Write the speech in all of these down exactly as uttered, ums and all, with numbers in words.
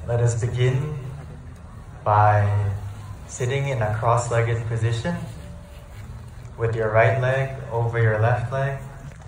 Let us begin by sitting in a cross-legged position with your right leg over your left leg.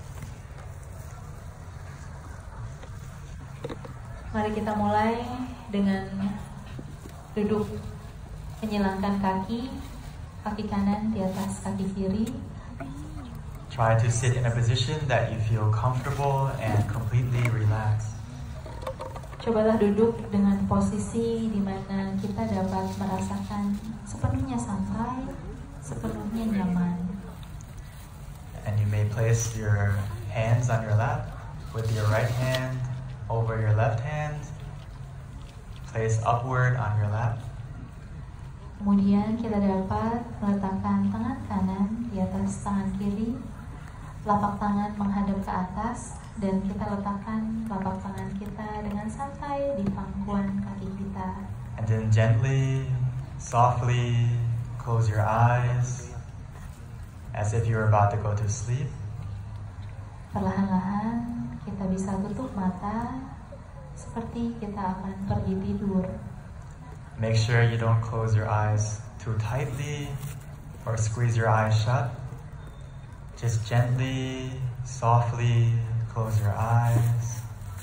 Mari kita mulai dengan duduk menyilangkan kaki, kaki kanan di atas kaki kiri. Try to sit in a position that you feel comfortable and completely relaxed. Cobalah duduk dengan posisi di mana kita dapat merasakan sepenuhnya santai, sepenuhnya nyaman. And you may place your hands on your lap with your right hand over your left hand. Place upward on your lap. Kemudian kita dapat meletakkan tangan kanan di atas tangan kiri, telapak tangan menghadap ke atas, dan kita letakkan telapak tangan kita dengan santai di pangkuan kaki kita. And then gently, softly close your eyes as if you're about to go to sleep. Perlahan-lahan kita bisa tutup mata seperti kita akan pergi tidur. Make sure you don't close your eyes too tightly or squeeze your eyes shut. Just gently, softly close your eyes.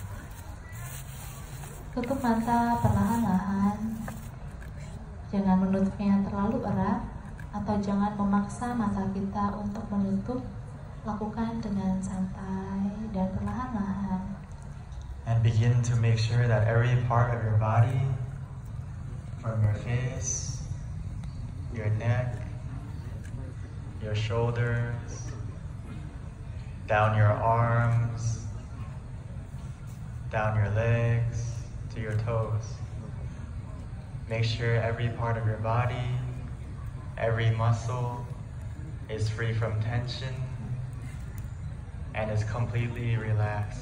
Tutup mata perlahan-lahan. Jangan menutupnya terlalu erat atau jangan memaksa mata kita untuk menutup. Lakukan dengan santai dan perlahan-lahan. And begin to make sure that every part of your body, from your face, your neck, your shoulders, down your arms, down your legs, to your toes. Make sure every part of your body, every muscle is free from tension and is completely relaxed.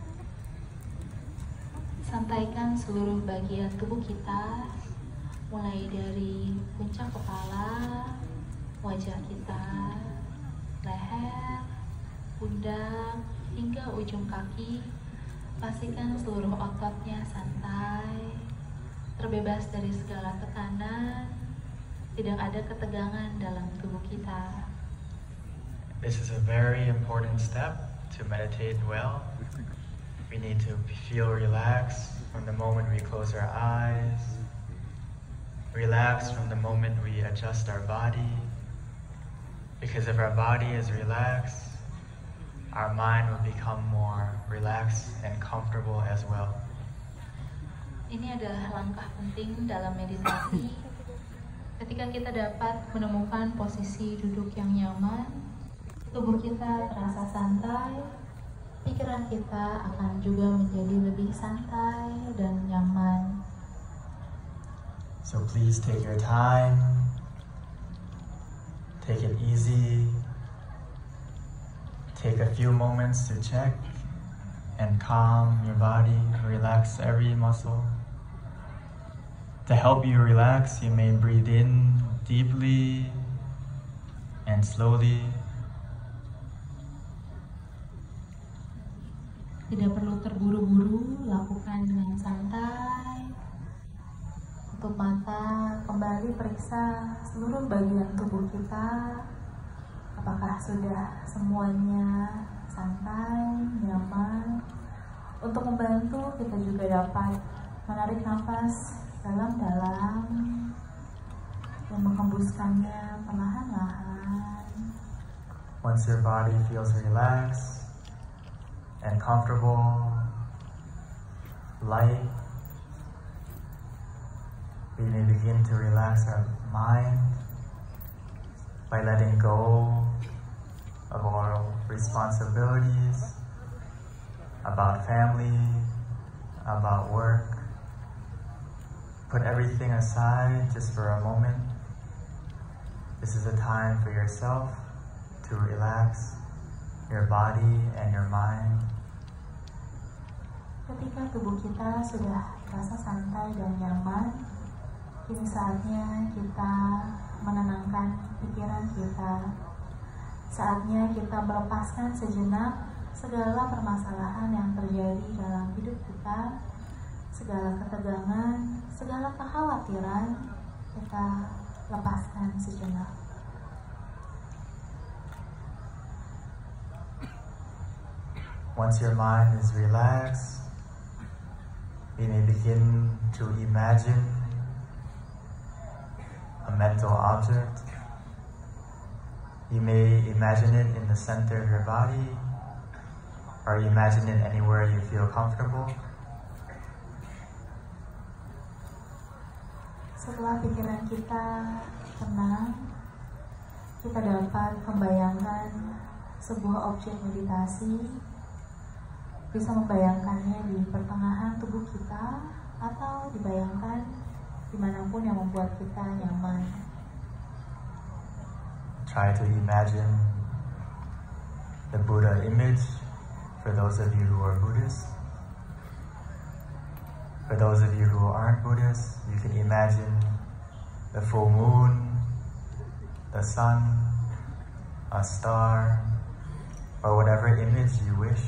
Sampaikan seluruh bagian tubuh kita, mulai dari puncak kepala, wajah kita, leher, pundak, hingga ujung kaki. Pastikan seluruh ototnya santai, terbebas dari segala tekanan, tidak ada ketegangan dalam tubuh kita. This is a very important step to meditate well. We need to feel relaxed from the moment we close our eyes, relax from the moment we adjust our body, because if our body is relaxed, our mind will become more relaxed and comfortable as well. Ini adalah langkah penting dalam meditasi. Ketika kita dapat menemukan posisi duduk yang nyaman, tubuh kita terasa santai, pikiran kita akan juga menjadi lebih santai dan nyaman. So please take your time, take it easy. Take a few moments to check and calm your body, relax every muscle. To help you relax, you may breathe in deeply and slowly. Tidak perlu terburu-buru, lakukan dengan santai. Tutup mata, kembali periksa seluruh bagian tubuh kita. Apakah sudah semuanya santai, nyaman? Untuk membantu, kita juga dapat menarik nafas dalam-dalam dan menghembuskannya perlahan-lahan. Once your body feels relaxed and comfortable, light, we may begin to relax our mind by letting go of our responsibilities about family, about work. Put everything aside just for a moment. This is a time for yourself to relax your body and your mind. Ketika tubuh kita sudah terasa santai dan nyaman, kini saatnya kita menenangkan pikiran kita. Saatnya kita melepaskan sejenak segala permasalahan yang terjadi dalam hidup kita, segala ketegangan, segala kekhawatiran kita lepaskan sejenak. Once your mind is relaxed, you may begin to imagine a mental object. You may imagine it in the center of your body, or imagine it anywhere you feel comfortable. Setelah pikiran kita tenang, kita dapat membayangkan sebuah objek meditasi, bisa membayangkannya di pertengahan tubuh kita, atau dibayangkan dimanapun yang membuat kita nyaman. Try to imagine the Buddha image for those of you who are Buddhists. For those of you who aren't Buddhists, you can imagine the full moon, the sun, a star, or whatever image you wish.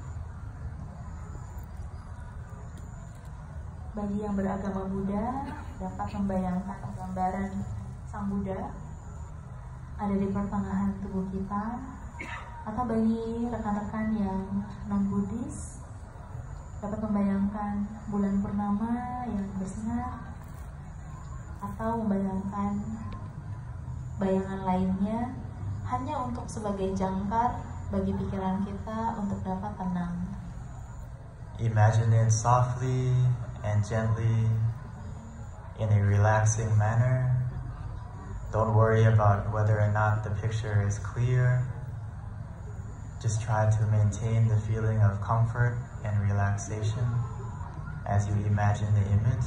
Bagi yang beragama Buddha, dapat membayangkan gambaran Sang Buddha ada di pertengahan tubuh kita, atau bagi rekan-rekan yang non-Buddhis dapat membayangkan bulan purnama yang bersinar, atau membayangkan bayangan lainnya hanya untuk sebagai jangkar bagi pikiran kita untuk dapat tenang. Imagine it softly and gently in a relaxing manner. Don't worry about whether or not the picture is clear. Just try to maintain the feeling of comfort and relaxation as you imagine the image.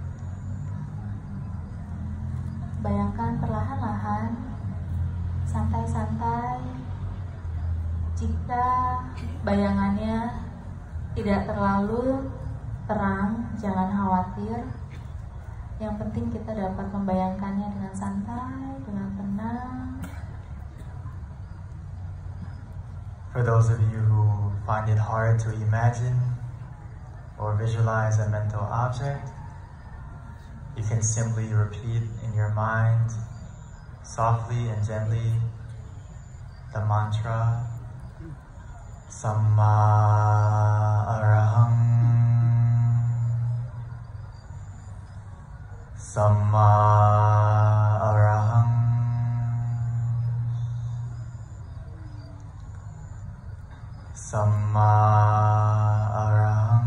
Bayangkan perlahan-lahan, santai-santai. Jika bayangannya tidak terlalu terang, jangan khawatir. Yang penting kita dapat membayangkannya dengan santai, dengan tenang. For those of you who find it hard to imagine or visualize a mental object, you can simply repeat in your mind, softly and gently, the mantra, Samma Arahang, Samma Arahang, Samma Arahang.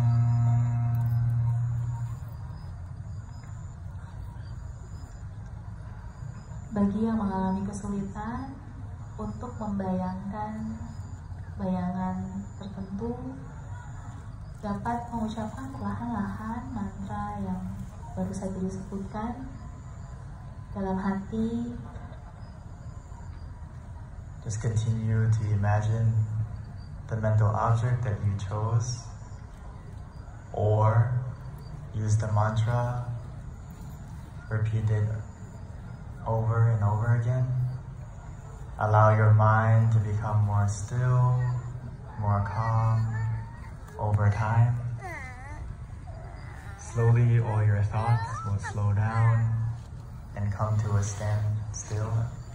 Bagi yang mengalami kesulitan untuk membayangkan bayangan tertentu, dapat mengucapkan perlahan-lahan mantra yang baru saja disebutkan dalam hati. Just continue to imagine the mental object that you chose, or use the mantra, repeat it over and over again. Allow your mind to become more still, more calm over time. Slowly, all your thoughts will slow down and come to a standstill.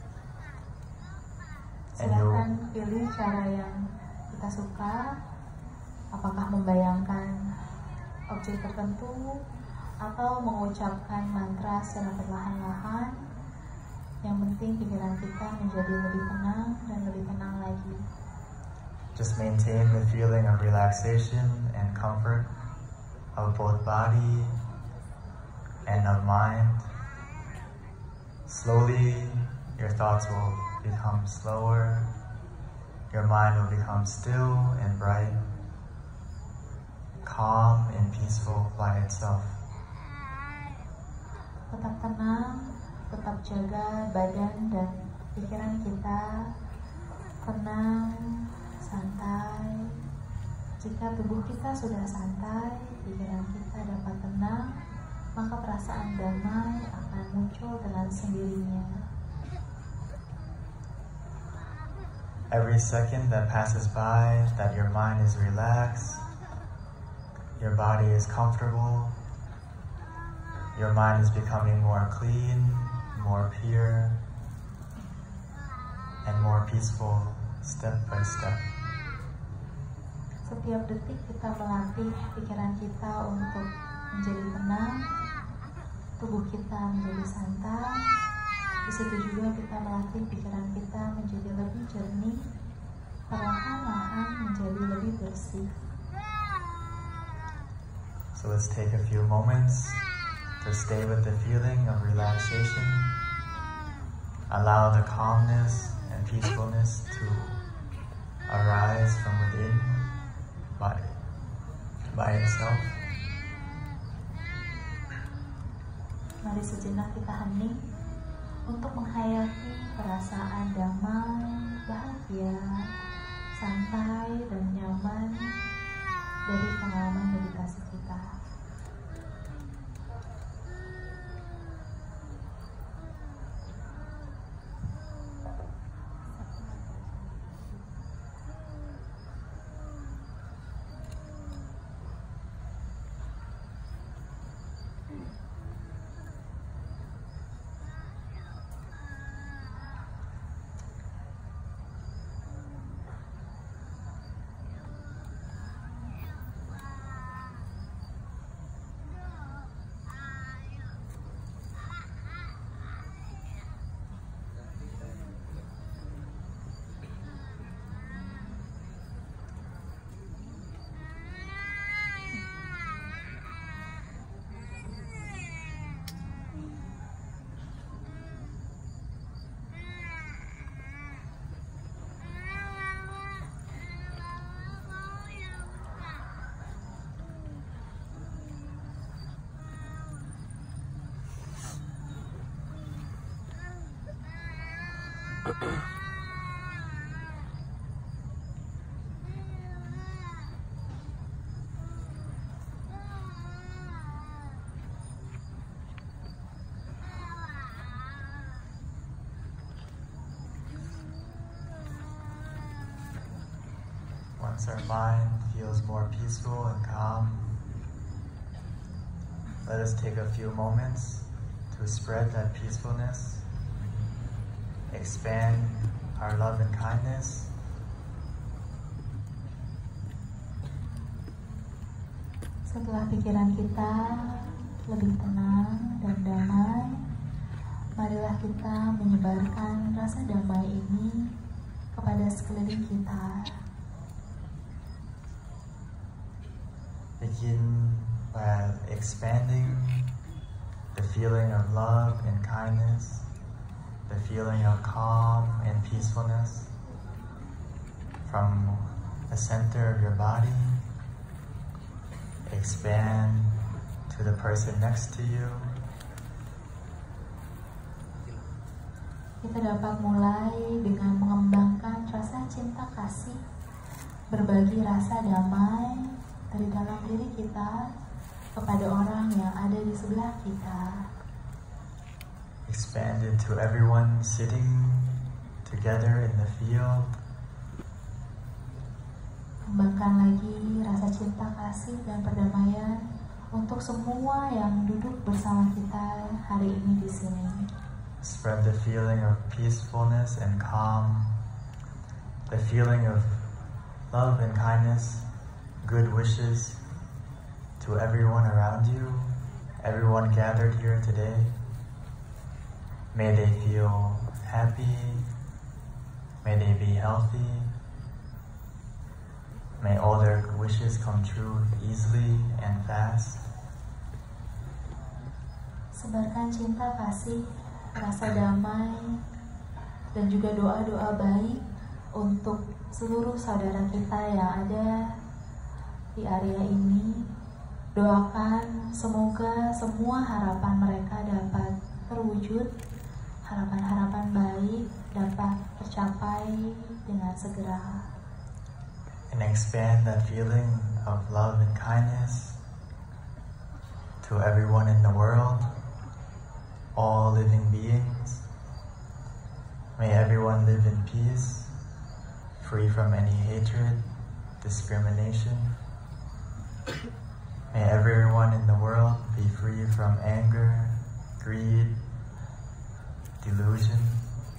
And you'll Silakan pilih cara yang kita suka, apakah membayangkan objek tertentu atau mengucapkan mantra secara perlahan-lahan. Yang penting pikiran kita menjadi lebih tenang dan lebih tenang lagi. just maintain the feeling of relaxation and comfort of both body and of mind. Slowly, your thoughts will become slower. Your mind will become still and bright, calm and peaceful by itself. Tetap tenang, tetap jaga badan dan pikiran kita tenang, santai. Jika tubuh kita sudah santai, pikiran kita dapat tenang, maka perasaan damai akan muncul dengan sendirinya. Every second that passes by that your mind is relaxed, your body is comfortable, your mind is becoming more clean, more pure, and more peaceful step by step. Setiap detik kita melatih pikiran kita untuk menjadi tenang, tubuh kita menjadi santai. Di situ juga kita melatih pikiran kita menjadi lebih jernih, perlahan-lahan menjadi lebih bersih. So let's take a few moments to stay with the feeling of relaxation. Allow the calmness and peacefulness to arise from within by, by itself. Mari sejenak kita hening untuk menghayati perasaan damai, bahagia, santai, dan nyaman dari pengalaman meditasi kita. Once our mind feels more peaceful and calm, let us take a few moments to spread that peacefulness, expand our love and kindness, setelah pikiran kita lebih tenang dan damai, marilah kita menyebarkan rasa damai ini kepada sekeliling kita. Begin by expanding the feeling of love and kindness, the feeling of calm and peacefulness from the center of your body. Expand to the person next to you. Kita dapat mulai dengan mengembangkan rasa cinta kasih, berbagi rasa damai dari dalam diri kita kepada orang yang ada di sebelah kita. Expand it to everyone sitting together in the field. Kembangkan lagi rasa cinta kasih dan perdamaian untuk semua yang duduk bersama kita hari ini di sini. Spread the feeling of peacefulness and calm, the feeling of love and kindness, good wishes to everyone around you, everyone gathered here today. May they feel happy, may they be healthy, may all their wishes come true easily and fast. Sebarkan cinta kasih, rasa damai, dan juga doa-doa baik untuk seluruh saudara kita yang ada di area ini. Doakan semoga semua harapan mereka dapat terwujud, harapan-harapan baik dapat tercapai dengan segera. And expand that feeling of love and kindness to everyone in the world, all living beings. May everyone live in peace, free from any hatred, discrimination. May everyone in the world be free from anger, greed, delusion.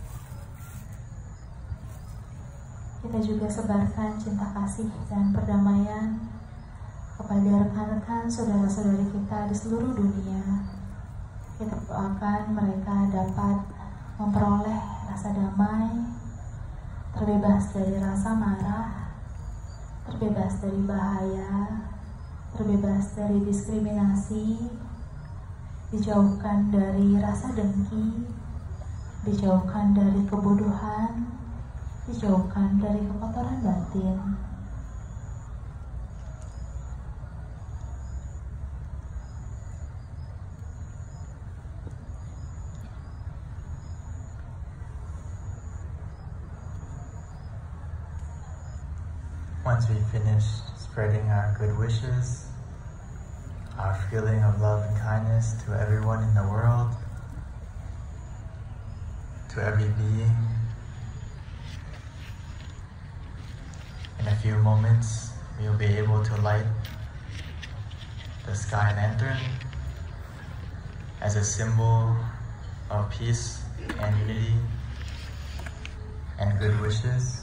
Kita juga sebarkan cinta kasih dan perdamaian kepada rekan-rekan saudara-saudari kita di seluruh dunia. Kita doakan mereka dapat memperoleh rasa damai, terbebas dari rasa marah, terbebas dari bahaya, terbebas dari diskriminasi, dijauhkan dari rasa dengki, dijauhkan dari kebodohan, dijauhkan dari kekotoran batin. Once we finish spreading our good wishes, our feeling of love and kindness to everyone in the world, to every being, in a few moments we will be able to light the sky lantern as a symbol of peace and unity and good wishes.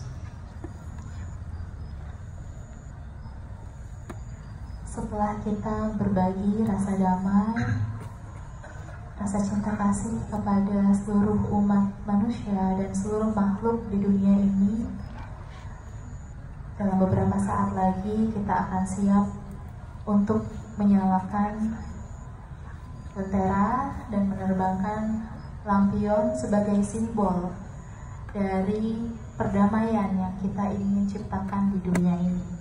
Setelah kita berbagi rasa damai, rasa cinta kasih kepada seluruh umat manusia dan seluruh makhluk di dunia ini, dalam beberapa saat lagi kita akan siap untuk menyalakan lentera dan menerbangkan lampion sebagai simbol dari perdamaian yang kita ingin ciptakan di dunia ini.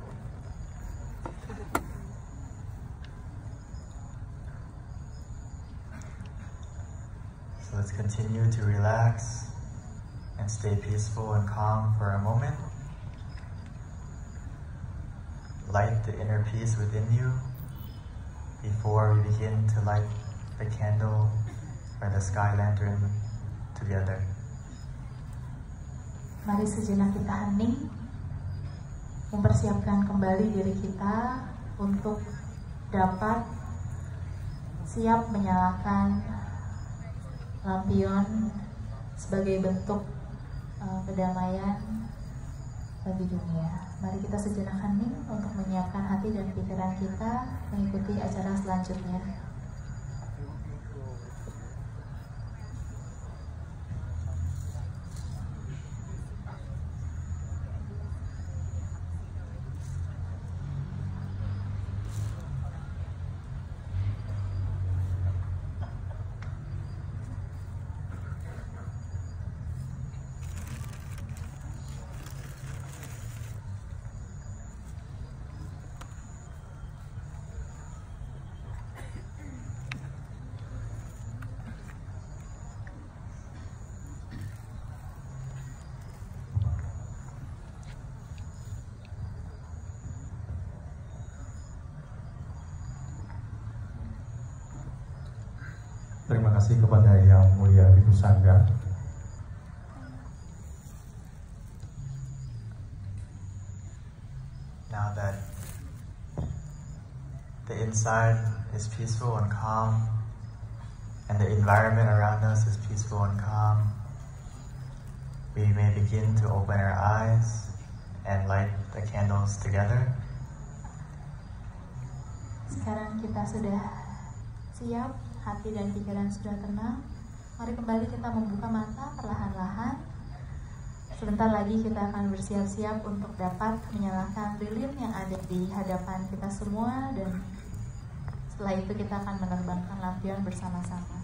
So let's continue to relax and stay peaceful and calm for a moment. Light the inner peace within you before we begin to light the candle or the sky lantern together. Mari sejenak kita hening, mempersiapkan kembali diri kita untuk dapat siap menyalakan lampion sebagai bentuk uh, kedamaian bagi dunia. Mari kita sejenak hening untuk menyiapkan hati dan pikiran kita mengikuti acara selanjutnya. Terima kasih kepada Yang Mulia Bhikkhu Sangha. Now that the inside is peaceful and calm, and the environment around us is peaceful and calm, we may begin to open our eyes and light the candles together. Sekarang kita sudah siap, hati dan pikiran sudah tenang. Mari kembali kita membuka mata perlahan-lahan. Sebentar lagi kita akan bersiap-siap untuk dapat menyalakan lilin yang ada di hadapan kita semua, dan setelah itu kita akan menerbangkan lampion bersama-sama.